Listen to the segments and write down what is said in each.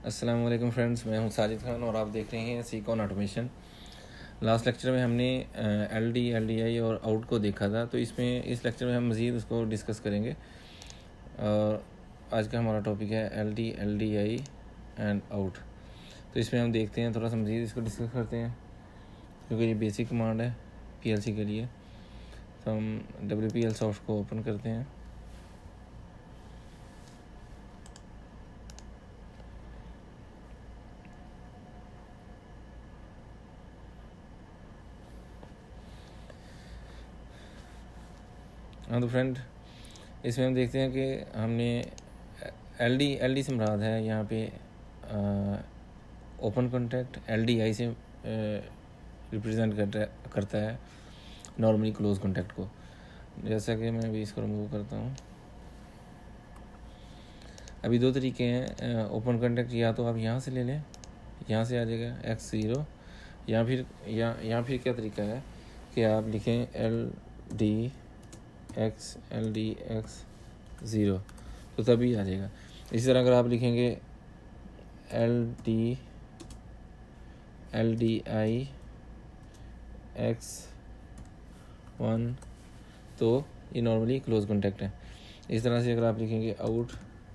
अस्सलाम वालेकुम फ्रेंड्स, मैं हूं साजिद खान और आप देख रहे हैं सीकॉन ऑटोमेशन। लास्ट लेक्चर में हमने LDI और आउट को देखा था, तो इस लेक्चर में हम मज़ीद उसको डिस्कस करेंगे। और आज का हमारा टॉपिक है LDI एंड आउट। तो इसमें हम देखते हैं, थोड़ा सा मज़ीद इसको डिस्कस करते हैं, क्योंकि ये बेसिक कमांड है PLC के लिए। तो हम WPL सॉफ्ट को ओपन करते हैं। हाँ तो फ्रेंड, इसमें हम देखते हैं कि हमने LD से मुराद है यहाँ पे ओपन कॉन्टैक्ट, LDI से रिप्रेजेंट करता है नॉर्मली क्लोज कॉन्टैक्ट को। जैसा कि मैं अभी इसको रिमूव करता हूँ। अभी दो तरीके हैं ओपन कॉन्टैक्ट, या तो आप यहाँ से ले लें, यहाँ से आ जाएगा X0, या फिर क्या तरीका है कि आप लिखें LDX0, तो तभी आ जाएगा। इसी तरह अगर आप लिखेंगे LDI X1, तो ये नॉर्मली क्लोज कॉन्टैक्ट है। इस तरह से अगर आप लिखेंगे आउट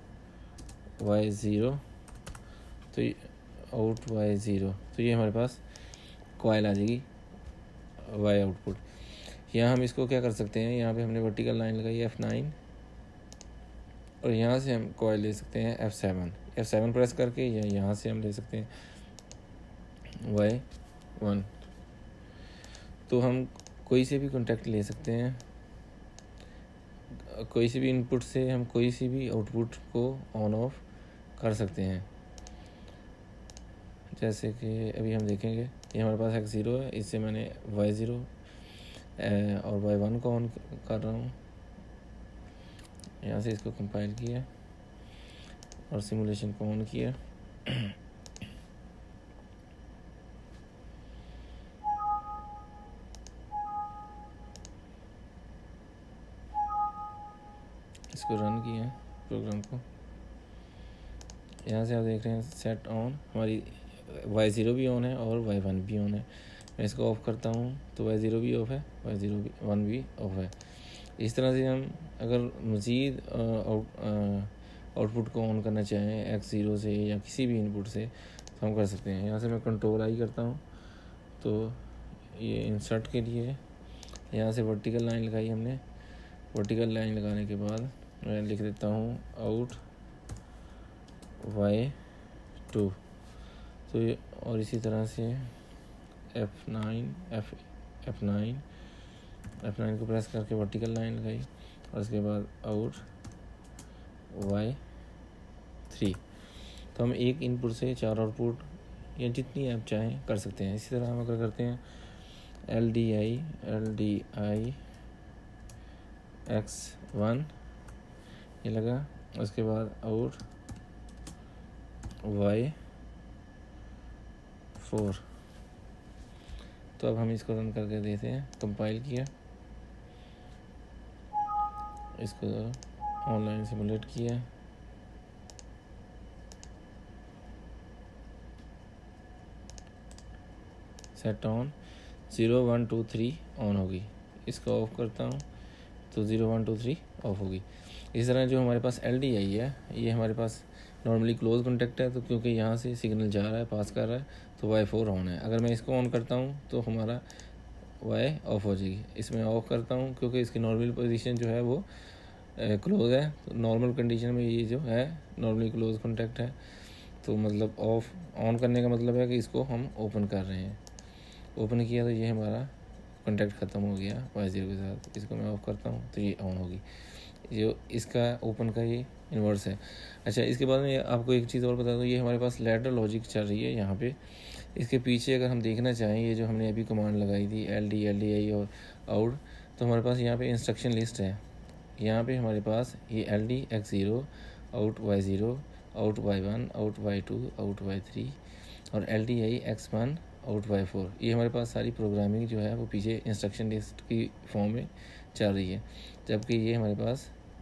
Y0, तो आउट Y0, तो ये हमारे पास कॉइल आ जाएगी Y आउटपुट। यहाँ हम इसको क्या कर सकते हैं, यहाँ पे हमने वर्टिकल लाइन लगाई F9, और यहाँ से हम कॉइल ले सकते हैं F7 प्रेस करके, या यहाँ से हम ले सकते हैं Y1। तो हम कोई से भी कॉन्टैक्ट ले सकते हैं, कोई सी भी इनपुट से हम कोई सी भी आउटपुट को ऑन ऑफ कर सकते हैं। जैसे कि अभी हम देखेंगे, ये हमारे पास X0 है, इससे मैंने Y0 और Y1 को ऑन कर रहा हूँ। यहाँ से इसको कंपाइल किया और सिमुलेशन को ऑन किया। इसको रन किया प्रोग्राम को। यहाँ से आप देख रहे हैं सेट ऑन, हमारी Y0 भी ऑन है और Y1 भी ऑन है। मैं इसको ऑफ़ करता हूँ तो Y0 भी ऑफ है, Y1 भी ऑफ है। इस तरह से हम अगर मज़ीद आउटपुट को ऑन करना चाहें X0 से या किसी भी इनपुट से, तो हम कर सकते हैं। यहाँ से मैं Ctrl I करता हूँ, तो ये इंसर्ट के लिए यहाँ से वर्टिकल लाइन लगाई हमने। वर्टिकल लाइन लगाने के बाद मैं लिख देता हूँ आउट Y2, तो ये, और इसी तरह से F9 को प्रेस करके वर्टिकल लाइन लगाई, और उसके बाद आउट Y3। तो हम एक इनपुट से 4 आउटपुट या जितनी आप चाहें कर सकते हैं। इसी तरह हम अगर करते हैं LDI X1, ये लगा, उसके बाद आउट Y4। तो अब हम इसको रन करके देते हैं। कंपाइल किया, इसको ऑनलाइन सिमुलेट किया, सेट ऑन 0 1 2 3 ऑन होगी। इसको ऑफ करता हूँ तो 0 1 2 3 ऑफ होगी। इस तरह जो हमारे पास LDI है, ये हमारे पास नॉर्मली क्लोज कॉन्टैक्ट है, तो क्योंकि यहाँ से सिग्नल जा रहा है, पास कर रहा है, तो Y4 ऑन है। अगर मैं इसको ऑन करता हूँ तो हमारा Y ऑफ हो जाएगी। इसमें ऑफ करता हूँ क्योंकि इसकी नॉर्मल पोजीशन जो है वो क्लोज है। तो नॉर्मल कंडीशन में ये जो है नॉर्मली क्लोज कॉन्टैक्ट है, तो मतलब ऑफ ऑन करने का मतलब है कि इसको हम ओपन कर रहे हैं। ओपन किया तो ये हमारा कॉन्टैक्ट ख़त्म हो गया Y0 के साथ। इसको मैं ऑफ़ करता हूँ तो ये ऑन होगी। जो इसका ओपन का ये इन्वर्स है। अच्छा, इसके बाद में आपको एक चीज़ और बता दूँ, ये हमारे पास लैडर लॉजिक चल रही है यहाँ पे। इसके पीछे अगर हम देखना चाहें, ये जो हमने अभी कमांड लगाई थी LDI और आउट, तो हमारे पास यहाँ पे इंस्ट्रक्शन लिस्ट है। यहाँ पे हमारे पास ये LDX0, out Y0, out Y1, out Y2, out Y3 और LDI X1, आउट Y4। ये हमारे पास सारी प्रोग्रामिंग जो है वो पीछे इंस्ट्रक्शन लिस्ट की फॉर्म में चल रही है। जबकि ये हमारे पास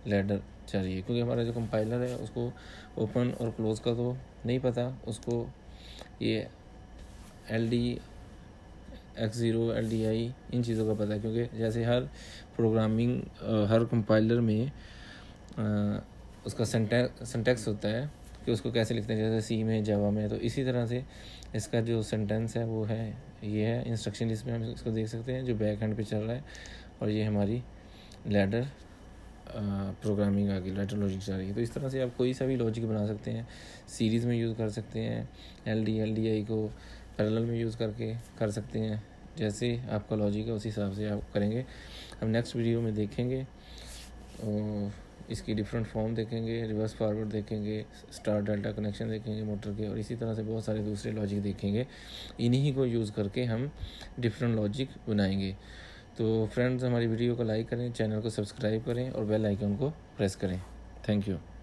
लैडर चाहिए, क्योंकि हमारा जो कंपाइलर है उसको ओपन और क्लोज का तो नहीं पता, उसको ये LD X0 LDI इन चीज़ों का पता है, क्योंकि जैसे हर प्रोग्रामिंग हर कंपाइलर में उसका सिंटैक्स होता है कि उसको कैसे लिखते हैं, जैसे सी में, जावा में, तो इसी तरह से इसका जो सेंटेंस है वो है, ये है इंस्ट्रक्शन लिस्ट में हम इसको देख सकते हैं जो बैक हैंड पे चल रहा है, और ये हमारी लैडर प्रोग्रामिंग आ गई, लैडर लॉजिक चल रही है। तो इस तरह से आप कोई सा भी लॉजिक बना सकते हैं, सीरीज़ में यूज़ कर सकते हैं, LDI को पैरेलल में यूज़ करके कर सकते हैं, जैसे आपका लॉजिक है उस हिसाब से आप करेंगे। हम नेक्स्ट वीडियो में देखेंगे और इसकी डिफरेंट फॉर्म देखेंगे, रिवर्स फॉरवर्ड देखेंगे, स्टार डेल्टा कनेक्शन देखेंगे मोटर के, और इसी तरह से बहुत सारे दूसरे लॉजिक देखेंगे। इन्हीं को यूज़ करके हम डिफरेंट लॉजिक बनाएंगे। तो फ्रेंड्स, हमारी वीडियो को लाइक करें, चैनल को सब्सक्राइब करें और बेल आइकन को प्रेस करें। Thank you.